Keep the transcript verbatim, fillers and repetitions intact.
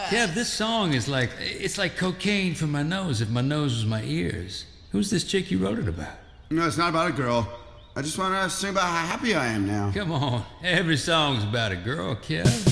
Kev, this song is like, it's like cocaine for my nose if my nose was my ears. Who's this chick you wrote it about? No, it's not about a girl. I just want to sing about how happy I am now. Come on, every song's about a girl, Kev.